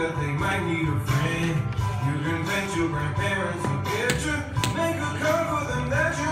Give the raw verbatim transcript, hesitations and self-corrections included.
that they might need a friend. You can thank your grandparents and get you. Make a call for them that you